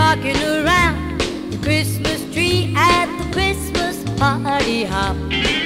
rocking around the Christmas tree at the Christmas party hop.